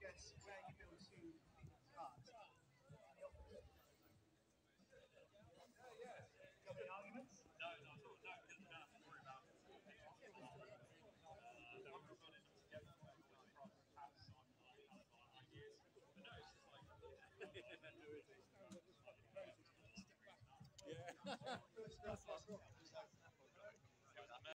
guess where you build to start. Got any arguments? No, not at all. No, because we don't have to worry about that we're running them together. We always try to pass on our ideas. But no, it's just like, Yeah. First up,